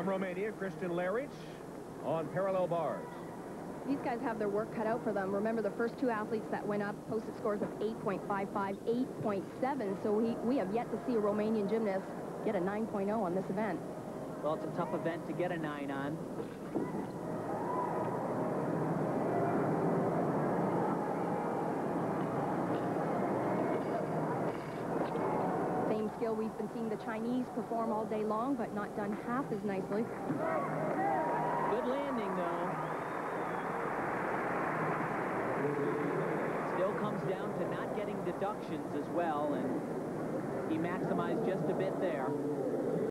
From Romania, Cristian LERIC on parallel bars. These guys have their work cut out for them. Remember, the first two athletes that went up posted scores of 8.55, 8.7. So we have yet to see a Romanian gymnast get a 9.0 on this event. Well, it's a tough event to get a 9 on. Same skill we've been seeing the Chinese perform all day long, but not done half as nicely. Good landing, though. Still comes down to not getting deductions as well, and he maximized just a bit there.